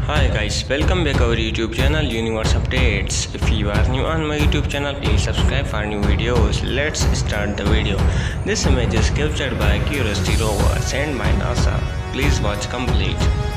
Hi guys, welcome back our YouTube channel Universe Updates. If you are new on my YouTube channel, please subscribe for new videos. Let's start the video. This image is captured by Curiosity rover sent by NASA. Please watch complete.